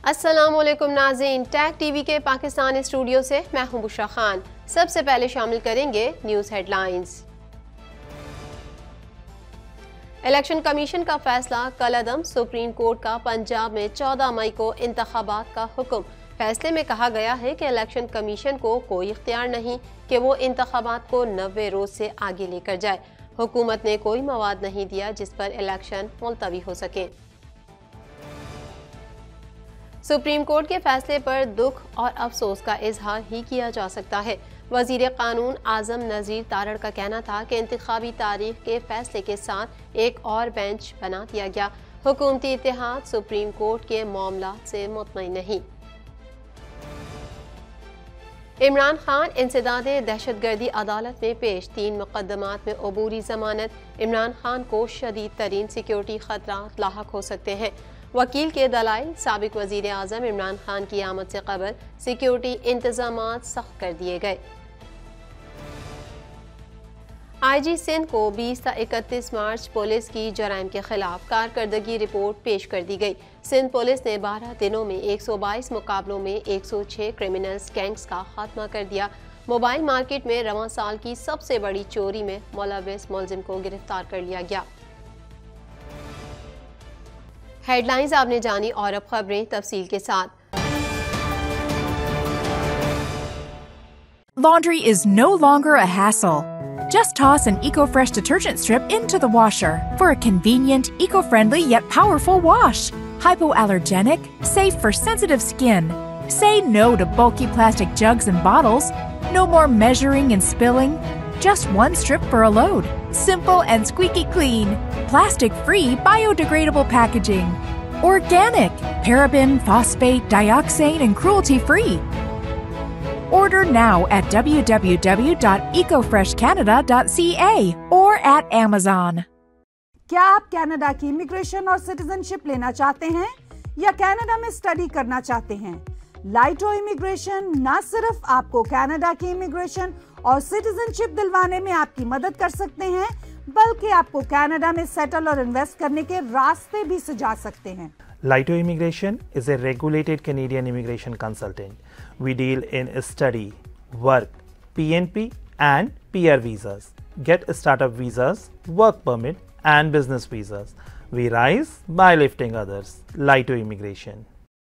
अस्सलामुअलैकुम नाज़रीन, tag TV के पाकिस्तान स्टूडियो से मैं हूं बुशरा खान। सबसे पहले शामिल करेंगे न्यूज़ हेडलाइंस। इलेक्शन कमीशन का फैसला कलअदम। सुप्रीम कोर्ट का पंजाब में 14 मई को इंतखाबात का हुक्म। फैसले में कहा गया है कि इलेक्शन कमीशन को कोई इख्तियार नहीं कि वो इंतखाबात को 90 रोज से आगे लेकर जाए। हुकूमत ने कोई मवाद नहीं दिया जिस पर इलेक्शन मुलतवी हो सके। सुप्रीम कोर्ट के फैसले पर दुख और अफसोस का इजहार ही किया जा सकता है। वजीर कानून आजम नज़ीर तारड़ का कहना था कि इंतखाबी तारीख के फैसले के साथ एक और बेंच बना दिया गया। हुकूमती इत्तेहाद सुप्रीम कोर्ट के मामला से मुतमईन नहीं। इमरान खान इंसदाद दहशतगर्दी अदालत में पेश। 3 मुकदमात में अबूरी जमानत। इमरान खान को शदीद तरीन सिक्योरिटी खतरात लाहक हो सकते हैं। वकील के दलाइल। साबिक वजीर आजम इमरान खान की आमद से कबल सिक्योरिटी इंतजामात सख्त कर दिए गए। IG सिंध को 20 से 31 मार्च पुलिस की जराइम के खिलाफ कारकर्दगी रिपोर्ट पेश कर दी गई। सिंध पुलिस ने 12 दिनों में 122 मुकाबलों में 106 क्रिमिनल्स गैंग्स का खात्मा कर दिया। मोबाइल मार्केट में रवां साल की सबसे बड़ी चोरी में मुलविस मुलजिम को गिरफ्तार कर लिया गया। हेडलाइंस आपने जानी और अब खबरें तफसील के साथ। Laundry is no longer a hassle. Just toss an EcoFresh detergent strip into the washer for a convenient, eco-friendly yet powerful wash. Hypoallergenic, safe for sensitive skin. Say no to bulky plastic jugs and bottles. No more measuring and spilling. Just one strip for a load. Simple and squeaky clean. Plastic-free, biodegradable packaging. Organic, paraben, phosphate, dioxane, and cruelty-free. Order now at www.ecofreshcanada.ca or at Amazon. क्या आप Canada की immigration और citizenship लेना चाहते हैं या Canada में study करना चाहते हैं? लाइटो इमिग्रेशन न सिर्फ आपको कनाडा की इमिग्रेशन और सिटीजनशिप दिलवाने में आपकी मदद कर सकते हैं, बल्कि आपको कनाडा में सेटल और इन्वेस्ट करने के रास्ते भी सुझा सकते हैं। Laito Immigration is a regulated Canadian immigration consultant. We deal in study, work, PNP and PR visas. Get startup visas, work permit and business visas. We rise by lifting others. Laito Immigration.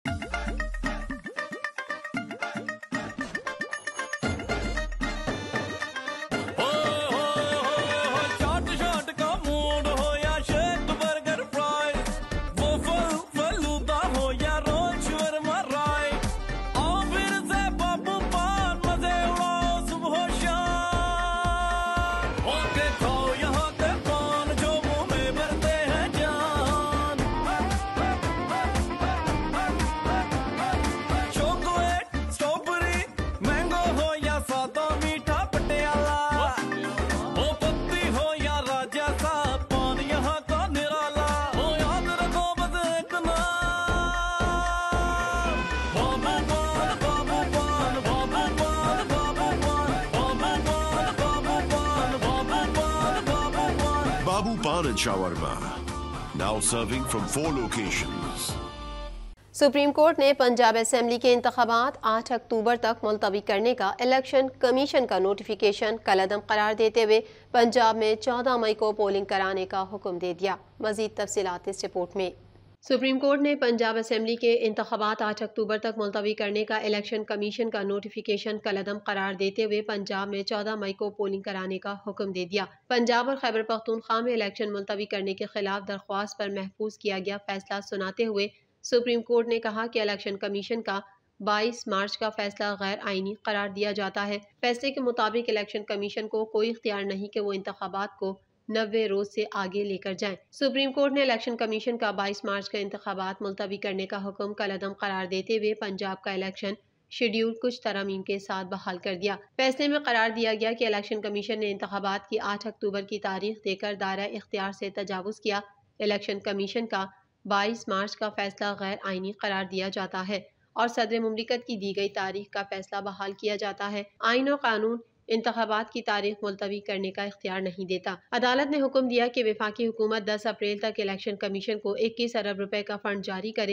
Babu Pan and Shawarma, now serving from 4 locations. Supreme Court ने Punjab assembly के इंतखाबात 8 अक्टूबर तक मुलतवी करने का election commission का notification कलअदम करार देते हुए पंजाब में 14 मई को पोलिंग कराने का हुक्म दे दिया। मजीद तफसीलात इस रिपोर्ट में। सुप्रीम कोर्ट ने पंजाब असेंबली के इंतखाबात 8 अक्टूबर तक मुलतवी करने का इलेक्शन कमीशन का नोटिफिकेशन कलअदम करार देते हुए पंजाब में 14 मई को पोलिंग कराने का हुक्म दे दिया। पंजाब और खैबर पख्तूनख्वा में इलेक्शन मुलतवी करने के खिलाफ दरख्वास्त पर महफूज किया गया फैसला सुनाते हुए सुप्रीम कोर्ट ने कहा कि इलेक्शन कमीशन का 22 मार्च का फैसला गैर आईनी करार दिया जाता है। फैसले के मुताबिक इलेक्शन कमीशन को कोई इख्तियार नहीं कि वो इंतखाबात को 90 रोज से आगे लेकर जाएं। सुप्रीम कोर्ट ने इलेक्शन कमीशन का 22 मार्च का इंतखाबात मुलतवी करने का हुक्म कलअदम करार देते हुए पंजाब का इलेक्शन शेड्यूल कुछ तरमीम के साथ बहाल कर दिया। फैसले में करार दिया गया कि इलेक्शन कमीशन ने इंतखाबात की 8 अक्टूबर की तारीख देकर दायरा इख्तियार से तजावुज किया। इलेक्शन कमीशन का 22 मार्च का फैसला गैर आईनी करार दिया जाता है और सदर मुमलिकत की दी गई तारीख का फैसला बहाल किया जाता है। आईन और कानून इंतखाबात की तारीख मुलतवी करने का इख्तियार नहीं देता। अदालत ने हुक्म दिया कि वफाकी हुकूमत 10 अप्रैल तक इलेक्शन कमीशन को 21 अरब रुपए का फंड जारी करे।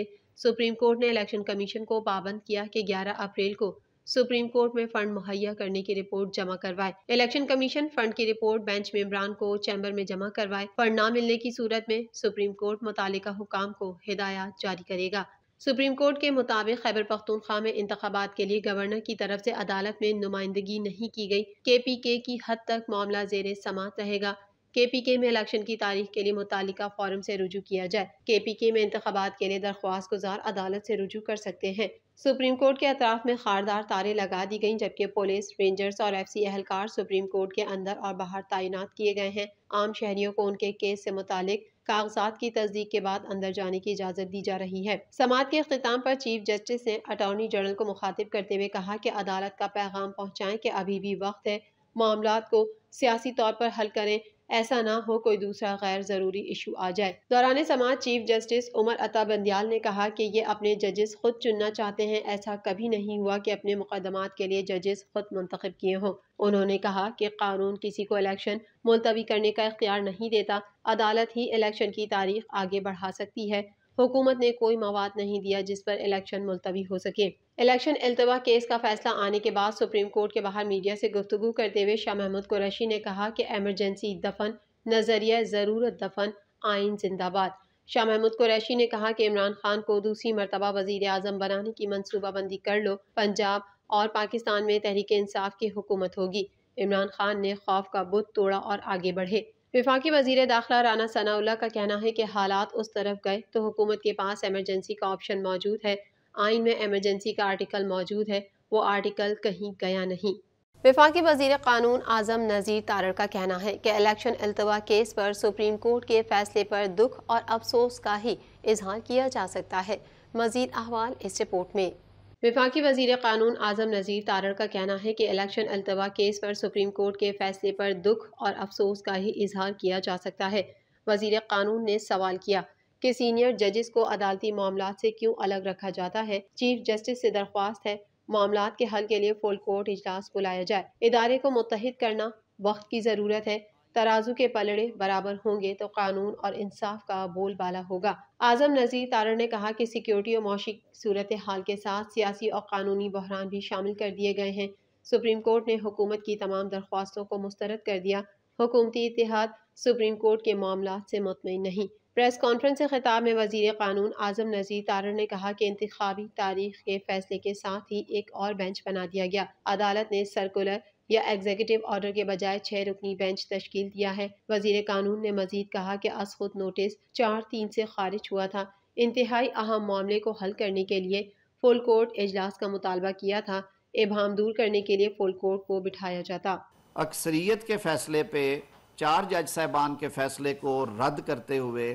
सुप्रीम कोर्ट ने इलेक्शन कमीशन को पाबंद किया कि 11 अप्रैल को सुप्रीम कोर्ट में फंड मुहैया करने की रिपोर्ट जमा करवाए। इलेक्शन कमीशन फंड की रिपोर्ट बेंच मेंबरान को चैम्बर में जमा करवाए। फंड न मिलने की सूरत में सुप्रीम कोर्ट मुतालिका हुकाम को हिदायत जारी करेगा। सुप्रीम कोर्ट के मुताबिक खैबर पख्तूनख्वा में इंतखाबात के लिए गवर्नर की तरफ से अदालत में नुमाइंदगी नहीं की गई। KPK की हद तक मामला ज़ेरे समात रहेगा। KPK में इलेक्शन की तारीख के लिए मुतालिका फॉरम से रुजू किया जाए। KPK में इंतखाबात के लिए दरख्वास्त गुजार अदालत से रुजू कर सकते हैं। सुप्रीम कोर्ट के अतराफ में खारदार तारें लगा दी गईं, जबकि पुलिस, रेंजर्स और FC एहलकार सुप्रीम कोर्ट के अंदर और बाहर तैनात किए गए हैं। आम शहरियों को उनके केस से मुतालिक कागजात की तस्दीक के बाद अंदर जाने की इजाजत दी जा रही है। समाअत के अख्तिताम पर चीफ जस्टिस ने अटॉर्नी जनरल को मुखातिब करते हुए कहा कि अदालत का पैगाम पहुँचाएं कि अभी भी वक्त है, मामलात को सियासी तौर पर हल करें, ऐसा ना हो कोई दूसरा गैर जरूरी इशू आ जाए। दौरान समाअत चीफ जस्टिस उमर अता बंदियाल ने कहा कि ये अपने जजेस खुद चुनना चाहते हैं। ऐसा कभी नहीं हुआ कि अपने मुकदमात के लिए जजेस खुद मुंतखब किए हों। उन्होंने कहा कि कानून किसी को इलेक्शन मुलतवी करने का इख्तियार नहीं देता। अदालत ही इलेक्शन की तारीख आगे बढ़ा सकती है। हुकूमत ने कोई मवाद नहीं दिया जिस पर इलेक्शन मुलतवी हो सके। इलेक्शन इल्तवा केस का फैसला आने के बाद सुप्रीम कोर्ट के बाहर मीडिया से गुफ्तगू करते हुए शाह महमूद कुरैशी ने कहा कि एमरजेंसी दफन, नजरिया ज़रूरत दफन, आइन जिंदाबाद। शाह महमूद कुरैशी ने कहा कि इमरान खान को दूसरी मरतबा वजीर आज़म बनाने की मनसूबाबंदी कर लो। पंजाब और पाकिस्तान में तहरीक इंसाफ की हुकूमत होगी। इमरान खान ने खौफ का बुत तोड़ा और आगे बढ़े। वफाकी वजीर दाखिला राना सनाउल्लाह का कहना है कि हालात उस तरफ गए तो हुकूमत के पास एमरजेंसी का ऑप्शन मौजूद है। आइन में एमरजेंसी का आर्टिकल मौजूद है, वो आर्टिकल कहीं गया नहीं। वफाकी वजीर कानून आजम नज़ीर तारड़ का कहना है कि इलेक्शन इल्तवा केस पर सुप्रीम कोर्ट के फैसले पर दुख और अफसोस का ही इजहार किया जा सकता है। मजीद अहवाल इस रिपोर्ट में। वफाकी वजीर कानून आजम नज़ीर तारड़ का कहना है कि इलेक्शन इल्तवा केस पर सुप्रीम कोर्ट के फैसले पर दुख और अफसोस का ही इजहार किया जा सकता है। वजीर कानून ने सवाल किया कि सीनियर जजेस को अदालती मामलात से क्यों अलग रखा जाता है। चीफ जस्टिस से दरख्वास्त है मामलात के हल के लिए फुल कोर्ट इजलास बुलाया जाए। इदारे को मुत्तहिद करना वक्त की ज़रूरत है। तराजू के पलड़े बराबर होंगे तो कानून और इंसाफ का बोलबाला होगा। आजम नज़ीर तारड़ ने कहा कि सिक्योरिटी और मौशी सूरत हाल के साथ सियासी और कानूनी बहरान भी शामिल कर दिए गए हैं। सुप्रीम कोर्ट ने हुकूमत की तमाम दरख्वास्तों को मुस्तरद कर दिया। हुकूमती इत्तेहाद सुप्रीम कोर्ट के मामलात से मुतमईन नहीं। प्रेस कॉन्फ्रेंस से खिताब में वजीर कानून आजम नज़ीर तारड़ ने कहा कि इंतखाबी तारीख के फैसले के साथ ही एक और बेंच बना दिया गया। अदालत ने सर्कुलर या एग्जीक्यूटिव ऑर्डर के बजाय 6 रुकनी बेंच तश्कील दिया है। वजीर कानून ने मजीद कहा कि असखुद नोटिस 4/3 से खारिज हुआ था। इंतहाई अहम मामले को हल करने के लिए फुल कोर्ट इजलास का मुतालबा किया था। इबहम दूर करने के लिए फुल कोर्ट को बिठाया जाता। अक्सरियत के फैसले पे 4 जज साहबान के फैसले को रद्द करते हुए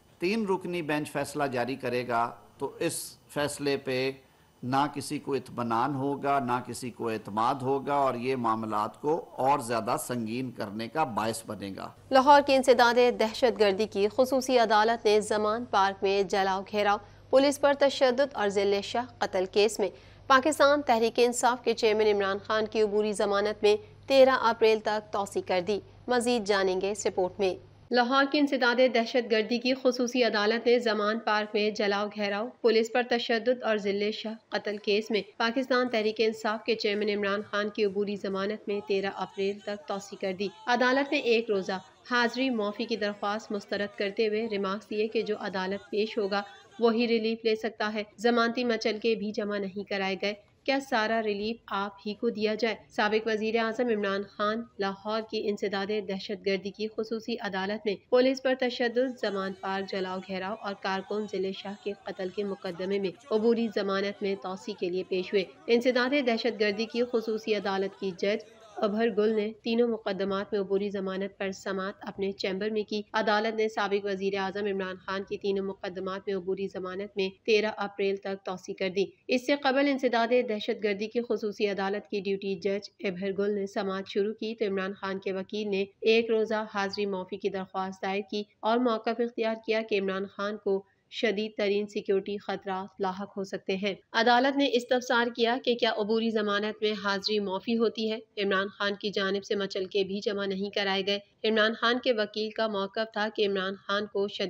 3 रुकनी बेंच फैसला जारी करेगा तो इस फैसले पे ना किसी को इत्मीनान होगा, ना किसी को एतमाद होगा और ये मामलात को और ज़्यादा संगीन करने का बायस बनेगा। लाहौर की इंसदादे दहशतगर्दी की खुसूसी अदालत ने जमान पार्क में जलाओ घेराव, पुलिस पर तशद्दुद और जिले शाह कत्ल केस में पाकिस्तान तहरीक इंसाफ के चेयरमैन इमरान खान की अबूरी जमानत में 13 अप्रैल तक तौसी कर दी। मजीद जानेंगे इस रिपोर्ट में। लाहौर की इंसदादे दहशतगर्दी की खुसूसी अदालत ने जमान पार्क में जलाओ घेराव, पुलिस पर तशद्दुद और जिले शाह कत्ल केस में पाकिस्तान तहरीक इंसाफ के चेयरमैन इमरान खान की अबूरी जमानत में 13 अप्रैल तक तौसी कर दी। अदालत ने एक रोज़ा हाजिरी माफी की दरख्वास्त मुस्तरद करते हुए रिमार्क्स दिए कि जो अदालत पेश होगा वही रिलीफ ले सकता है। जमानती मचल के भी जमा नहीं कराए गए, क्या सारा रिलीफ आप ही को दिया जाए। साबिक वजीर आजम इमरान खान लाहौर की इंसदादे दहशतगर्दी की खुसूसी अदालत में पुलिस पर तशद्दुद, जमान पार्क जलाओ घेराव और कारकुन जिले शाह के कत्ल के मुकदमे में अबूरी जमानत में तौसी के लिए पेश हुए। इंसदादे दहशतगर्दी की खुसूसी अदालत की जज अभर गुल ने तीनों मुकदमात में अबूरी जमानत पर समात अपने चैम्बर में की। अदालत ने साबिक वजीर आजम इमरान खान की तीनों मुकदमात में अबूरी जमानत में 13 अप्रैल तक तौसी कर दी। इससे कबल इंसदादे दहशतगर्दी की खुसूसी अदालत की ड्यूटी जज अभर गुल ने समात शुरू की तो इमरान खान के वकील ने एक रोज़ा हाजिरी माफी की दरख्वास्त दायर की और मौक़िफ़ इख्तियार किया कि इमरान खान को शदीद तरीन सिक्योरिटी खतरात लाहक हो सकते हैं। अदालत ने इस्तफसार किया कि क्या अबूरी जमानत में हाजिरी माफी होती है। इमरान खान की जानिब से मचल के भी जमा नहीं कराए गए। इमरान खान के वकील का मौक़िफ़ था कि इमरान खान को शदीद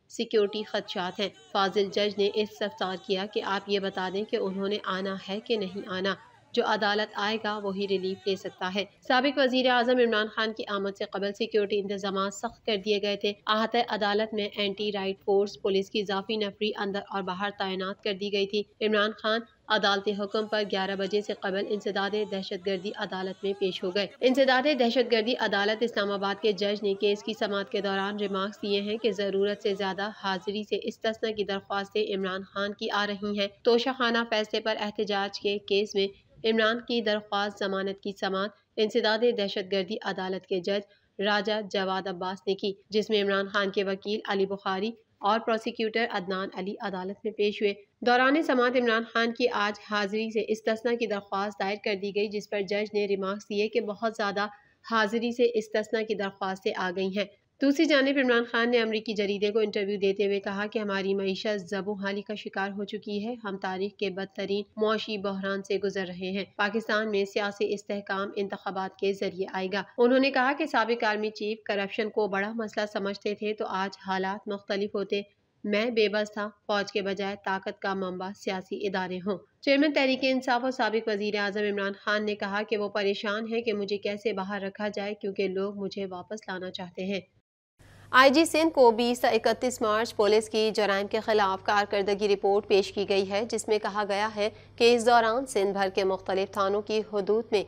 सिक्योरिटी खदशात हैं। फाजिल जज ने इस्तफसार किया कि आप ये बता दें कि उन्होंने आना है कि नहीं आना। जो अदालत आएगा वही रिलीफ ले सकता है। साबिक वजीर आजम इमरान खान की आमद से कबल सिक्योरिटी इंतजाम सख्त कर दिए गए थे। आहत अदालत में एंटी राइट फोर्स, पुलिस की इजाफी नफरी अंदर और बाहर तैनात कर दी गई थी। इमरान खान अदालती हुक्म पर 11 बजे से कबल इंसदाद दहशतगर्दी अदालत में पेश हो गए। इंसदाद दहशतगर्दी अदालत इस्लामाबाद के जज ने केस की समाअत के दौरान रिमार्क्स दिए हैं कि जरूरत से ज्यादा हाजिरी से इस्तिस्ना की दरख्वास्तें इमरान खान की आ रही हैं। तोशाखाना फैसले पर एहतजाज के केस में इमरान की दरख्वास्त जमानत की समाअत इंसदाद दहशतगर्दी अदालत के जज राजा जवाद अब्बास ने की, जिसमें इमरान खान के वकील अली बुखारी और प्रोसिक्यूटर अदनान अली अदालत में पेश हुए। दौरान समाअत इमरान खान की आज हाजिरी से इस्तिस्ना की दरख्वास्त दायर कर दी गई, जिस पर जज ने रिमार्क्स दिए कि बहुत ज्यादा हाजिरी से इस्तिस्ना की दरख्वास्तें आ गई हैं। दूसरी जानिब इमरान खान ने अमरीकी जरीदे को इंटरव्यू देते हुए कहा कि हमारी मईशत ज़बूहाली का शिकार हो चुकी है। हम तारीख के बदतरीन मुआशी बहरान से गुजर रहे हैं। पाकिस्तान में सियासी इस्तेहकाम इंतखाबात के जरिए आएगा। उन्होंने कहा कि साबिक आर्मी चीफ करप्शन को बड़ा मसला समझते थे तो आज हालात मुख्तलिफ होते। मैं बेबस था, फौज के बजाय ताकत का मंबा सियासी इदारे हों। चेयरमैन तहरीक इंसाफ और साबिक वजीर आजम इमरान खान ने कहा कि वो परेशान है कि मुझे कैसे बाहर रखा जाए क्योंकि लोग मुझे वापस लाना चाहते हैं। IG सिंध को 20 से 31 मार्च पुलिस की जराइम के खिलाफ कारकर्दगी रिपोर्ट पेश की गई है, जिसमें कहा गया है कि इस दौरान सिंध भर के मुख्तलिफ थानों की हदूद में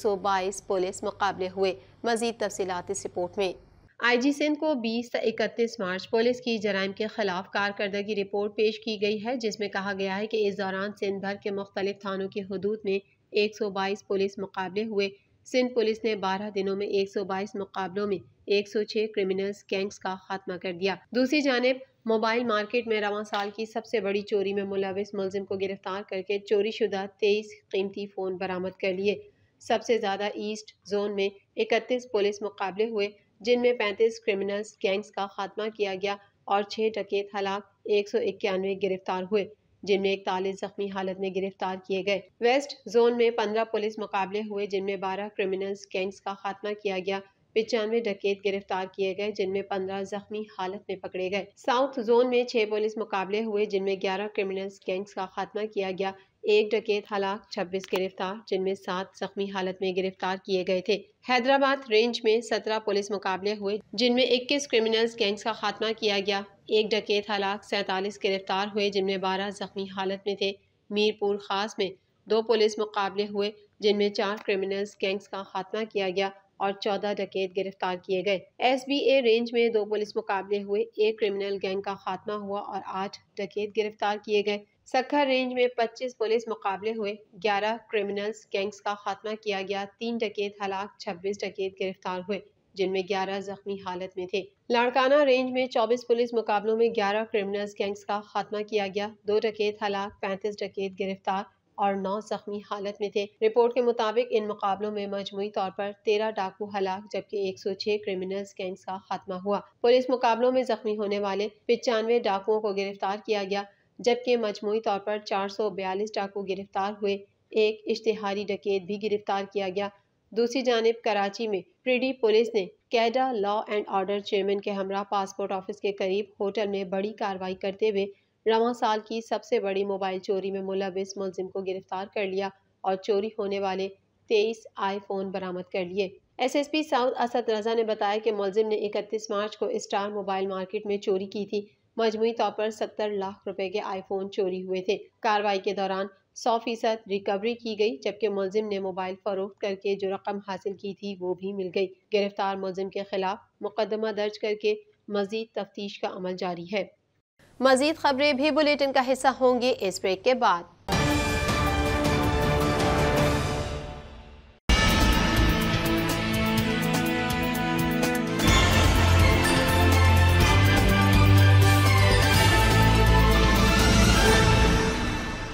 122 पुलिस मुकाबले हुए। मजीद तफसीलात इस रिपोर्ट में। IG सिंध को 20 से 31 मार्च पुलिस की जराइम के खिलाफ कारकर्दगी रिपोर्ट पेश की गई है, जिसमें कहा गया है कि इस दौरान सिंध भर के मुख्तलिफ थानों की हदूद में 122 पुलिस मुकाबले हुए। सिंध पुलिस ने 12 दिनों में 122 मुकाबलों में 106 क्रिमिनल्स गैंग्स का खात्मा कर दिया। दूसरी जानिब मोबाइल मार्केट में रवां साल की सबसे बड़ी चोरी में मुलविस मुलजिम को गिरफ्तार करके चोरी शुदा 23 कीमती फ़ोन बरामद कर लिए। सबसे ज़्यादा ईस्ट जोन में 31 पुलिस मुकाबले हुए, जिनमें 35 क्रिमिनल्स गैंग्स का खात्मा किया गया और 6 डकैत हलाक, 191 गिरफ्तार हुए, जिनमें 41 जख्मी हालत में गिरफ्तार किए गए। वेस्ट जोन में 15 पुलिस मुकाबले हुए, जिनमें 12 क्रिमिनल्स गैंग्स का खात्मा किया गया, 95 डकैत गिरफ्तार किए गए, जिनमें 15 जख्मी हालत में पकड़े गए। साउथ जोन में 6 पुलिस मुकाबले हुए, जिनमें 11 क्रिमिनल्स गैंग्स का खात्मा किया गया, 1 डकैत हलाक, 26 गिरफ्तार, जिनमें 7 जख्मी हालत में गिरफ्तार किए गए थे। हैदराबाद रेंज में 17 पुलिस मुकाबले हुए, जिनमें 21 क्रिमिनल्स गैंग्स का खात्मा किया गया, 1 डकैत हलाक, 47 गिरफ्तार हुए, जिनमें 12 जख्मी हालत में थे। मीरपुर खास में 2 पुलिस मुकाबले हुए, जिनमें 4 क्रिमिनल्स गैंग्स का खात्मा किया गया और 14 डकैत गिरफ्तार किए गए। SBA रेंज में 2 पुलिस मुकाबले हुए, 1 क्रिमिनल गैंग का खात्मा हुआ और 8 डकैत गिरफ्तार किए गए। सक्खर रेंज में 25 पुलिस मुकाबले हुए, 11 क्रिमिनल्स गैंग्स का खात्मा किया गया, 3 डकैत हलाक, 26 डकैत गिरफ्तार हुए, जिनमें 11 जख्मी हालत में थे। लाड़काना रेंज में 24 पुलिस मुकाबलों में 11 क्रिमिनल्स गैंग्स का खात्मा किया गया, 2 डकैत हलाक, 35 डकैत गिरफ्तार और 9 जख्मी हालत में थे। रिपोर्ट के मुताबिक इन मुकाबलों में मजमूई तौर पर 13 डाकू हलाक जबकि 106 क्रिमिनल्स गैंग्स का खात्मा हुआ। पुलिस मुकाबलों में जख्मी होने वाले 95 डाकुओं को गिरफ्तार किया गया, जबकि मजमूई तौर पर 442 डाकू गिरफ्तार हुए, 1 इश्तिहारी डकैत भी गिरफ्तार किया गया। दूसरी जानिब कराची में प्रीडी पुलिस ने कैडा लॉ एंड ऑर्डर चेयरमैन के हमरा पासपोर्ट ऑफिस के करीब होटल में बड़ी कार्रवाई करते हुए रवां साल की सबसे बड़ी मोबाइल चोरी में मुलविस मुलजिम को गिरफ्तार कर लिया और चोरी होने वाले 23 आईफोन बरामद कर लिए। SSP साउथ असद रजा ने बताया कि मुलजिम ने 31 मार्च को स्टार मोबाइल मार्केट में चोरी की थी। मजमूई तौर पर 70 लाख रुपए के आईफोन चोरी हुए थे। कार्रवाई के दौरान 100% रिकवरी की गई, जबकि मुलजिम ने मोबाइल फरोख्त करके जो रकम हासिल की थी वो भी मिल गई। गिरफ्तार मुलजिम के खिलाफ मुकदमा दर्ज करके मजीद तफ्तीश का अमल जारी है। मजीद खबरें भी बुलेटिन का हिस्सा होंगी इस ब्रेक के बाद।